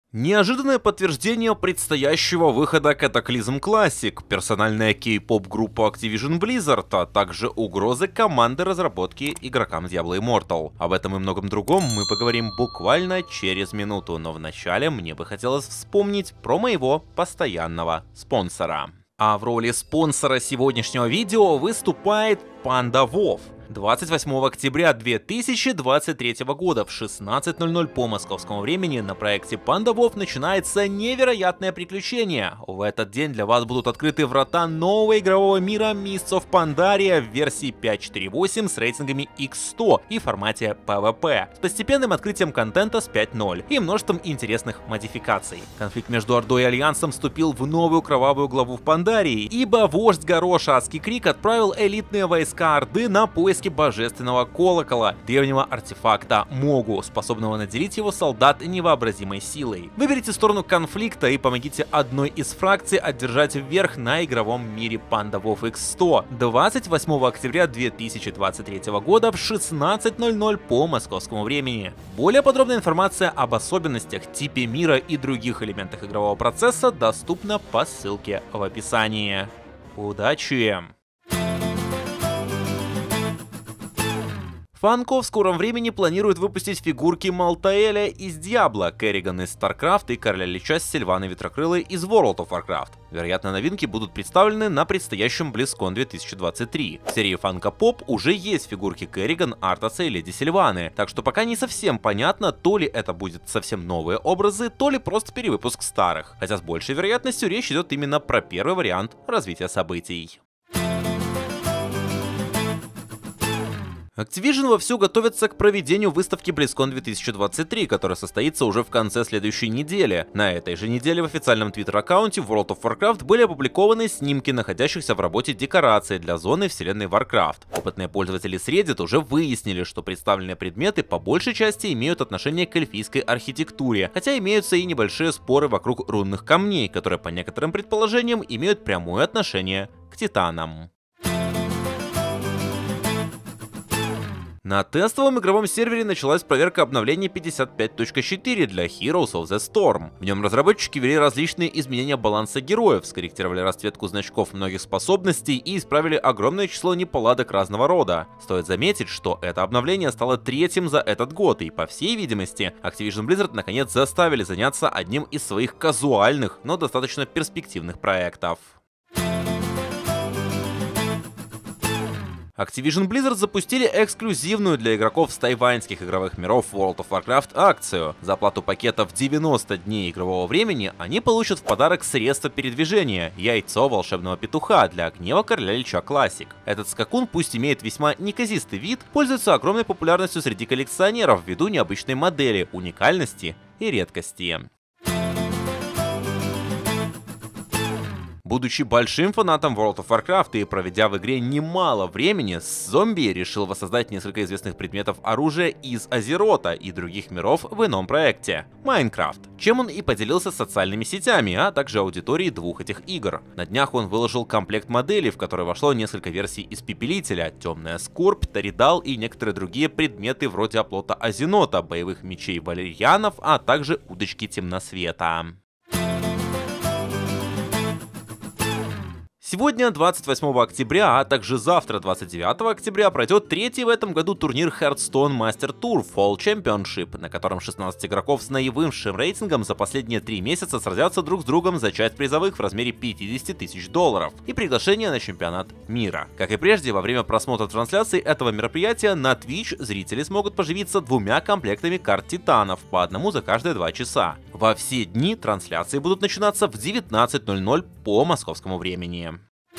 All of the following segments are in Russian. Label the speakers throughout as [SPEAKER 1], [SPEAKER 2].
[SPEAKER 1] Неожиданное подтверждение предстоящего выхода Cataclysm Classic, персональная кей-поп-группа Activision Blizzard, а также угрозы команды разработки игрокам Diablo Immortal. Об этом и многом другом мы поговорим буквально через минуту, но вначале мне бы хотелось вспомнить про моего постоянного спонсора. А в роли спонсора сегодняшнего видео выступает Panda WoW. 28 октября 2023 года в 16:00 по московскому времени на проекте Panda WoW начинается невероятное приключение. В этот день для вас будут открыты врата нового игрового мира Mists of Pandaria в версии 5.4.8 с рейтингами X100 и формате PvP, с постепенным открытием контента с 5.0 и множеством интересных модификаций. Конфликт между Ордой и Альянсом вступил в новую кровавую главу в Пандарии, ибо вождь Гороша Адский Крик отправил элитные войска Орды на поиски божественного колокола, древнего артефакта Могу, способного наделить его солдат невообразимой силой. Выберите сторону конфликта и помогите одной из фракций одержать верх на игровом мире Panda WoW X100 28 октября 2023 года в 16:00 по московскому времени. Более подробная информация об особенностях, типе мира и других элементах игрового процесса доступна по ссылке в описании. Удачи! Funko в скором времени планирует выпустить фигурки Малтаэля из Диабло, Керриган из StarCraft и Короля Лича с Сильваной Ветрокрылой из World of Warcraft. Вероятно, новинки будут представлены на предстоящем BlizzCon 2023. В серии Funko Pop уже есть фигурки Керриган, Артаса и Леди Сильваны, так что пока не совсем понятно, то ли это будет совсем новые образы, то ли просто перевыпуск старых. Хотя с большей вероятностью речь идет именно про первый вариант развития событий. Activision вовсю готовится к проведению выставки BlizzCon 2023, которая состоится уже в конце следующей недели. На этой же неделе в официальном твиттер-аккаунте World of Warcraft были опубликованы снимки находящихся в работе декораций для зоны вселенной Warcraft. Опытные пользователи с Reddit уже выяснили, что представленные предметы по большей части имеют отношение к эльфийской архитектуре, хотя имеются и небольшие споры вокруг рунных камней, которые по некоторым предположениям имеют прямое отношение к титанам. На тестовом игровом сервере началась проверка обновления 55.4 для Heroes of the Storm. В нем разработчики ввели различные изменения баланса героев, скорректировали расцветку значков многих способностей и исправили огромное число неполадок разного рода. Стоит заметить, что это обновление стало третьим за этот год, и, по всей видимости, Activision Blizzard наконец заставили заняться одним из своих казуальных, но достаточно перспективных проектов. Activision Blizzard запустили эксклюзивную для игроков с тайваньских игровых миров World of Warcraft акцию. За оплату пакета в 90 дней игрового времени они получат в подарок средство передвижения — яйцо волшебного петуха для гнева Короля Лича Classic. Этот скакун, пусть имеет весьма неказистый вид, пользуется огромной популярностью среди коллекционеров ввиду необычной модели, уникальности и редкости. Будучи большим фанатом World of Warcraft и проведя в игре немало времени, Зомби решил воссоздать несколько известных предметов оружия из Азерота и других миров в ином проекте — Майнкрафт, чем он и поделился с социальными сетями, а также аудиторией двух этих игр. На днях он выложил комплект моделей, в который вошло несколько версий Испепелителя, Темная Скорбь, Торидал и некоторые другие предметы вроде оплота Азенота, боевых мечей валерьянов, а также удочки Темносвета. Сегодня, 28 октября, а также завтра, 29 октября, пройдет третий в этом году турнир Hearthstone Master Tour Fall Championship, на котором 16 игроков с наивысшим рейтингом за последние 3 месяца сразятся друг с другом за часть призовых в размере $50 тысяч и приглашение на чемпионат мира. Как и прежде, во время просмотра трансляции этого мероприятия на Twitch зрители смогут поживиться 2 комплектами карт Титанов, по одному за каждые 2 часа. Во все дни трансляции будут начинаться в 19:00 по московскому времени.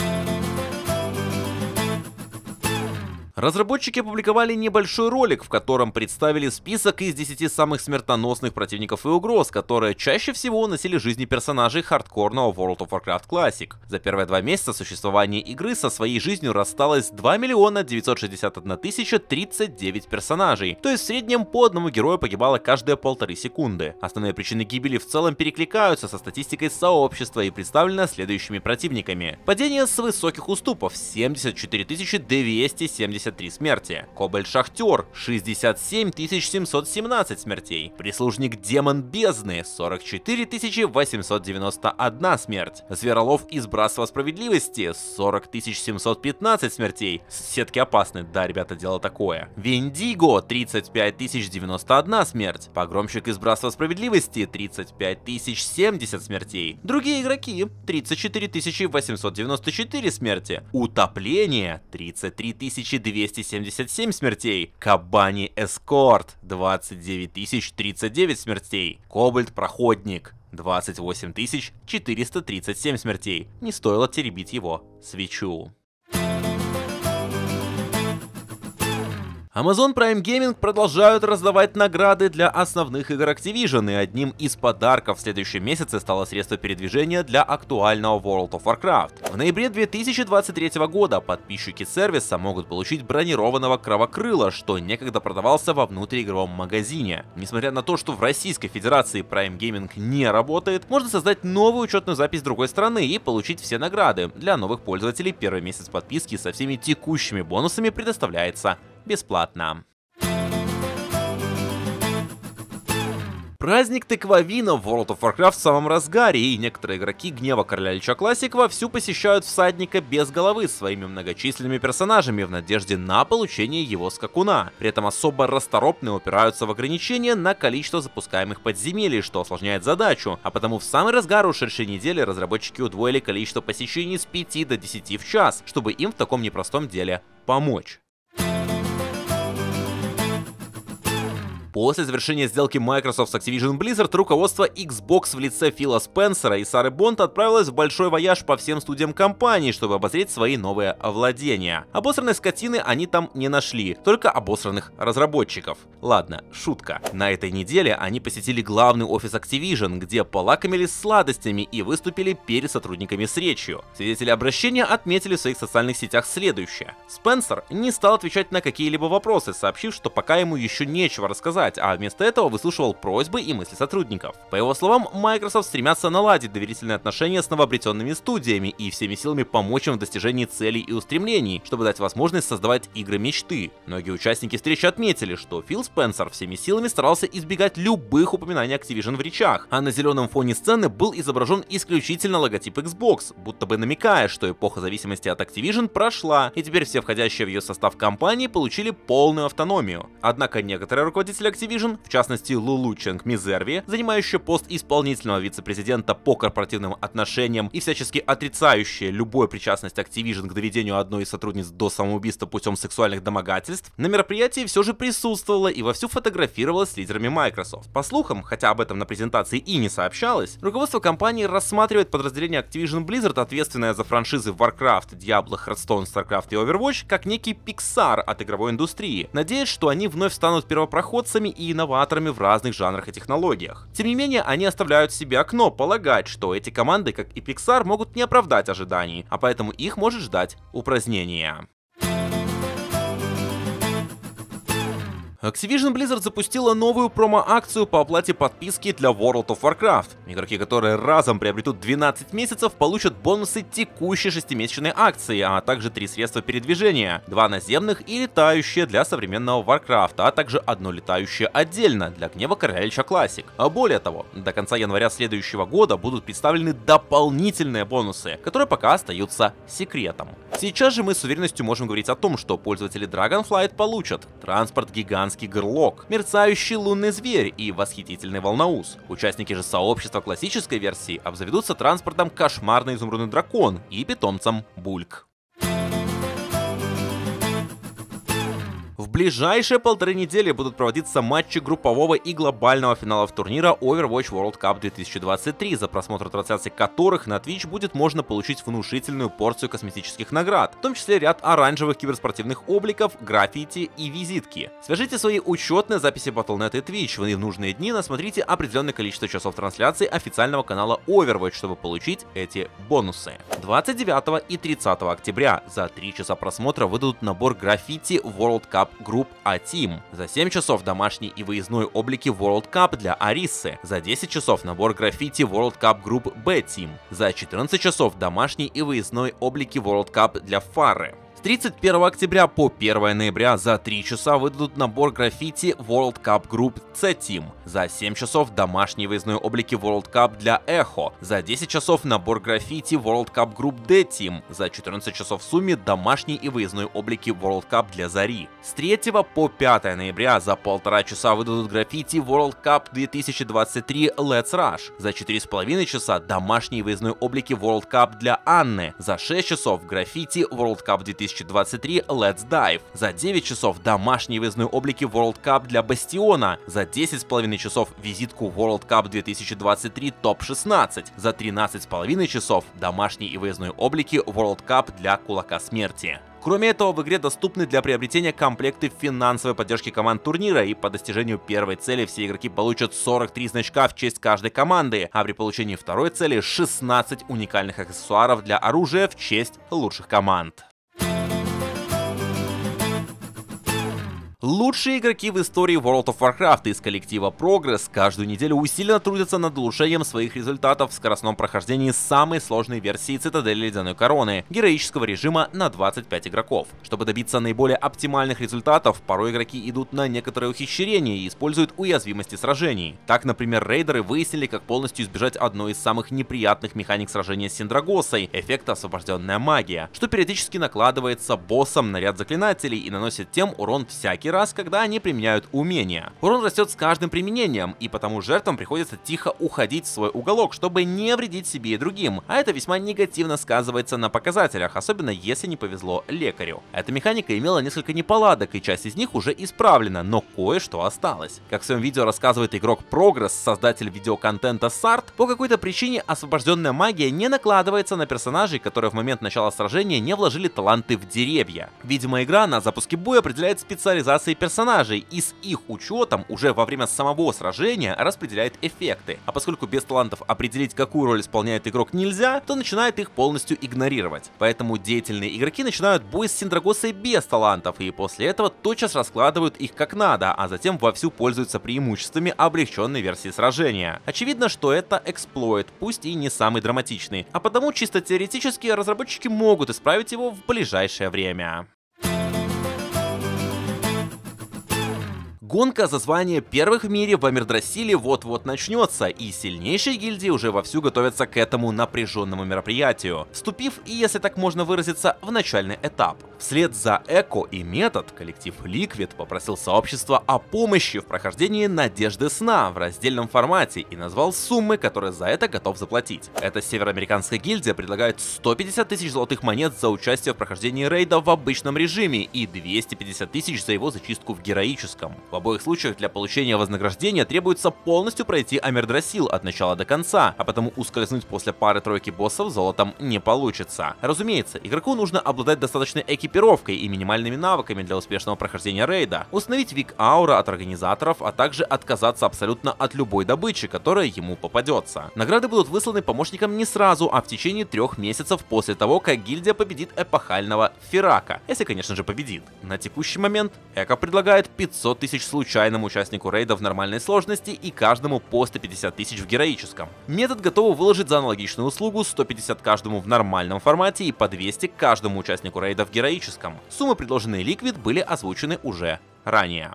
[SPEAKER 1] Разработчики опубликовали небольшой ролик, в котором представили список из 10 самых смертоносных противников и угроз, которые чаще всего уносили жизни персонажей хардкорного World of Warcraft Classic. За первые 2 месяца существования игры со своей жизнью рассталось 2 961 039 персонажей, то есть в среднем по одному герою погибало каждые 1,5 секунды. Основные причины гибели в целом перекликаются со статистикой сообщества и представлены следующими противниками. Падение с высоких уступов — 74 270 73 смерти. Кобальт Шахтер 67 717 смертей. Прислужник Демон Бездны 44 891 смерть. Зверолов из Братства Справедливости 40 715 смертей. Сетки опасны, да, ребята, дело такое. Вендиго 35 091 смерть. Погромщик из Братства Справедливости 35 070 смертей. Другие игроки 34 894 смерти. Утопление 33 277 смертей. Кабани Эскорт 29 039 смертей. Кобальт Проходник 28 437 смертей. Не стоило теребить его свечу. Amazon Prime Gaming продолжают раздавать награды для основных игр Activision, и одним из подарков в следующем месяце стало средство передвижения для актуального World of Warcraft. В ноябре 2023 года подписчики сервиса могут получить бронированного Кровокрыла, что некогда продавался во внутриигровом магазине. Несмотря на то, что в Российской Федерации Prime Gaming не работает, можно создать новую учетную запись другой страны и получить все награды. Для новых пользователей первый месяц подписки со всеми текущими бонусами предоставляется бесплатно. Праздник тыквовина в World of Warcraft в самом разгаре, и некоторые игроки Гнева Короля Лича Classic вовсю посещают всадника без головы своими многочисленными персонажами в надежде на получение его скакуна. При этом особо расторопные упираются в ограничения на количество запускаемых подземелий, что осложняет задачу, а потому в самый разгар ушедшей недели разработчики удвоили количество посещений с 5 до 10 в час, чтобы им в таком непростом деле помочь. После завершения сделки Microsoft с Activision Blizzard, руководство Xbox в лице Фила Спенсера и Сары Бонд отправилось в большой вояж по всем студиям компании, чтобы обозреть свои новые владения. Обосранной скотины они там не нашли, только обосранных разработчиков. Ладно, шутка. На этой неделе они посетили главный офис Activision, где полакомились сладостями и выступили перед сотрудниками с речью. Свидетели обращения отметили в своих социальных сетях следующее. Спенсер не стал отвечать на какие-либо вопросы, сообщив, что пока ему еще нечего рассказать, а вместо этого выслушивал просьбы и мысли сотрудников. По его словам, Microsoft стремятся наладить доверительные отношения с новообретенными студиями и всеми силами помочь им в достижении целей и устремлений, чтобы дать возможность создавать игры мечты. Многие участники встречи отметили, что Фил Спенсер всеми силами старался избегать любых упоминаний Activision в речах, а на зеленом фоне сцены был изображен исключительно логотип Xbox, будто бы намекая, что эпоха зависимости от Activision прошла, и теперь все входящие в ее состав компании получили полную автономию. Однако некоторые руководители Activision, в частности Лулу Ченг Мизерви, занимающая пост исполнительного вице-президента по корпоративным отношениям и всячески отрицающая любую причастность Activision к доведению одной из сотрудниц до самоубийства путем сексуальных домогательств, на мероприятии все же присутствовала и вовсю фотографировалась с лидерами Microsoft. По слухам, хотя об этом на презентации и не сообщалось, руководство компании рассматривает подразделение Activision Blizzard, ответственное за франшизы Warcraft, Diablo, Hearthstone, StarCraft и Overwatch, как некий Pixar от игровой индустрии, надеясь, что они вновь станут первопроходцами и инноваторами в разных жанрах и технологиях. Тем не менее, они оставляют себе окно полагать, что эти команды, как и Pixar, могут не оправдать ожиданий, а поэтому их может ждать упразднение. Activision Blizzard запустила новую промо-акцию по оплате подписки для World of Warcraft. Игроки, которые разом приобретут 12 месяцев, получат бонусы текущей 6-месячной акции, а также 3 средства передвижения, 2 наземных и летающие для современного Warcraft, а также одно летающее отдельно для Гнева Короля Лича Classic. А более того, до конца января следующего года будут представлены дополнительные бонусы, которые пока остаются секретом. Сейчас же мы с уверенностью можем говорить о том, что пользователи Dragonflight получат транспорт гигантский Герлок, мерцающий лунный зверь и восхитительный волноус. Участники же сообщества классической версии обзаведутся транспортом кошмарный изумрудный дракон и питомцем Бульк. В ближайшие 1,5 недели будут проводиться матчи группового и глобального финалов турнира Overwatch World Cup 2023, за просмотр трансляций которых на Twitch будет можно получить внушительную порцию косметических наград, в том числе ряд оранжевых киберспортивных обликов, граффити и визитки. Свяжите свои учетные записи Battle.net и Twitch, вы в нужные дни насмотрите определенное количество часов трансляции официального канала Overwatch, чтобы получить эти бонусы. 29 и 30 октября за 3 часа просмотра выдадут набор граффити World Cup Group A-Team, за 7 часов домашний и выездной облики World Cup для Ариссы, за 10 часов набор граффити World Cup Group B-Team, за 14 часов домашний и выездной облики World Cup для Фары. С 31 октября по 1 ноября за 3 часа выдадут набор граффити World Cup Group C-Team, за 7 часов домашние выездные облики World Cup для Echo, за 10 часов набор граффити World Cup Group D-Team, за 14 часов в сумме домашние и выездные облики World Cup для Зари. С 3 по 5 ноября за 1,5 часа выдадут граффити World Cup 2023 Let's Rush, за 4,5 часа домашние и выездные облики World Cup для Анны, за 6 часов граффити World Cup 2023 Let's Dive, за 9 часов домашние выездные облики World Cup для Бастиона, за 10,5 часов визитку World Cup 2023 Top 16, за 13,5 часов домашние и выездные облики World Cup для Кулака Смерти. Кроме этого, в игре доступны для приобретения комплекты финансовой поддержки команд турнира, и по достижению первой цели все игроки получат 43 значка в честь каждой команды, а при получении второй цели 16 уникальных аксессуаров для оружия в честь лучших команд. Лучшие игроки в истории World of Warcraft из коллектива Progress каждую неделю усиленно трудятся над улучшением своих результатов в скоростном прохождении самой сложной версии Цитадели Ледяной Короны, героического режима на 25 игроков. Чтобы добиться наиболее оптимальных результатов, порой игроки идут на некоторые ухищрения и используют уязвимости сражений. Так, например, рейдеры выяснили, как полностью избежать одной из самых неприятных механик сражения с Синдрагоссой — эффекта освобожденная магия, что периодически накладывается боссом на ряд заклинателей и наносит тем урон всякий раз, когда они применяют умения. Урон растет с каждым применением, и потому жертвам приходится тихо уходить в свой уголок, чтобы не вредить себе и другим, а это весьма негативно сказывается на показателях, особенно если не повезло лекарю. Эта механика имела несколько неполадок, и часть из них уже исправлена, но кое-что осталось. Как в своем видео рассказывает игрок Progress, создатель видеоконтента Сарт, по какой-то причине освобожденная магия не накладывается на персонажей, которые в момент начала сражения не вложили таланты в деревья. Видимо, игра на запуске боя определяет специализацию персонажей и с их учетом уже во время самого сражения распределяет эффекты. А поскольку без талантов определить, какую роль исполняет игрок, нельзя, то начинает их полностью игнорировать. Поэтому деятельные игроки начинают бой с Синдрагоссой без талантов, и после этого тотчас раскладывают их как надо, а затем вовсю пользуются преимуществами облегченной версии сражения. Очевидно, что это эксплойт, пусть и не самый драматичный, а потому чисто теоретически разработчики могут исправить его в ближайшее время. Гонка за звание первых в мире в Амирдрасиле вот-вот начнется, и сильнейшие гильдии уже вовсю готовятся к этому напряженному мероприятию, вступив, если так можно выразиться, в начальный этап. Вслед за Эко и Метод коллектив Liquid попросил сообщества о помощи в прохождении Надежды Сна в раздельном формате и назвал суммы, которые за это готов заплатить. Эта североамериканская гильдия предлагает 150 тысяч золотых монет за участие в прохождении рейда в обычном режиме и 250 тысяч за его зачистку в героическом. В обоих случаях для получения вознаграждения требуется полностью пройти Амирдрасил от начала до конца, а потому ускользнуть после пары-тройки боссов золотом не получится. Разумеется, игроку нужно обладать достаточной экипировкой и минимальными навыками для успешного прохождения рейда, установить вик аура от организаторов, а также отказаться абсолютно от любой добычи, которая ему попадется. Награды будут высланы помощникам не сразу, а в течение 3 месяцев после того, как гильдия победит эпохального Ферака, если, конечно же, победит. На текущий момент Эко предлагает 500 тысяч случайному участнику рейда в нормальной сложности и каждому по 150 тысяч в героическом. Метод готов выложить за аналогичную услугу 150 каждому в нормальном формате и по 200 каждому участнику рейда в героическом. Суммы, предложенные Liquid, были озвучены уже ранее.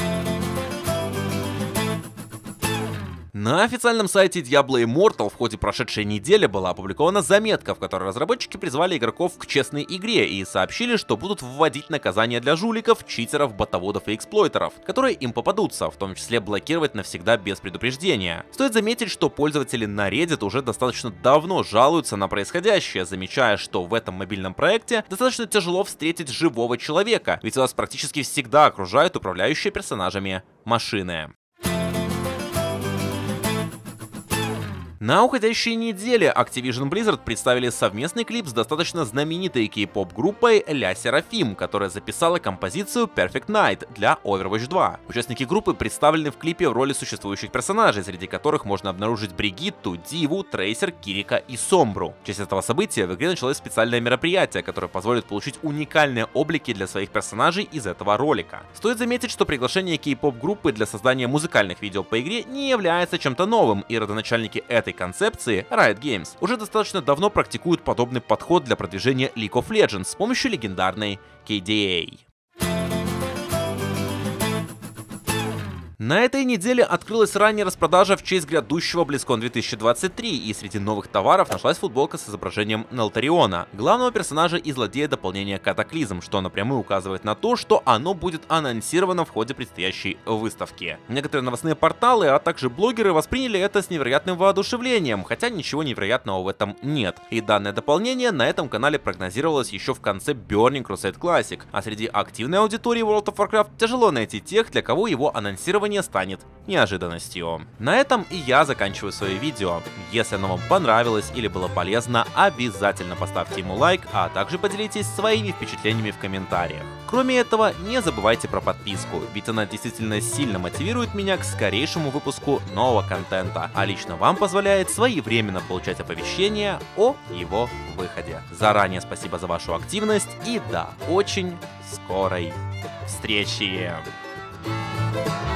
[SPEAKER 1] На официальном сайте Diablo Immortal в ходе прошедшей недели была опубликована заметка, в которой разработчики призвали игроков к честной игре и сообщили, что будут вводить наказания для жуликов, читеров, ботоводов и эксплойтеров, которые им попадутся, в том числе блокировать навсегда без предупреждения. Стоит заметить, что пользователи на Reddit уже достаточно давно жалуются на происходящее, замечая, что в этом мобильном проекте достаточно тяжело встретить живого человека, ведь вас практически всегда окружают управляющие персонажами машины. На уходящей неделе Activision Blizzard представили совместный клип с достаточно знаменитой кей-поп группой La Seraphim, которая записала композицию Perfect Night для Overwatch 2. Участники группы представлены в клипе в роли существующих персонажей, среди которых можно обнаружить Бригитту, Диву, Трейсер, Кирика и Сомбру. В честь этого события в игре началось специальное мероприятие, которое позволит получить уникальные облики для своих персонажей из этого ролика. Стоит заметить, что приглашение кей-поп группы для создания музыкальных видео по игре не является чем-то новым, и родоначальники этой этой концепции Riot Games уже достаточно давно практикуют подобный подход для продвижения League of Legends с помощью легендарной KDA. На этой неделе открылась ранняя распродажа в честь грядущего BlizzCon 2023, и среди новых товаров нашлась футболка с изображением Нелтариона, главного персонажа и злодея дополнения Катаклизм, что напрямую указывает на то, что оно будет анонсировано в ходе предстоящей выставки. Некоторые новостные порталы, а также блогеры восприняли это с невероятным воодушевлением, хотя ничего невероятного в этом нет. И данное дополнение на этом канале прогнозировалось еще в конце Burning Crusade Classic, а среди активной аудитории World of Warcraft тяжело найти тех, для кого его анонсирование станет неожиданностью. На этом и я заканчиваю свое видео. Если оно вам понравилось или было полезно, обязательно поставьте ему лайк, а также поделитесь своими впечатлениями в комментариях. Кроме этого, не забывайте про подписку, ведь она действительно сильно мотивирует меня к скорейшему выпуску нового контента, а лично вам позволяет своевременно получать оповещения о его выходе. Заранее спасибо за вашу активность и до очень скорой встречи!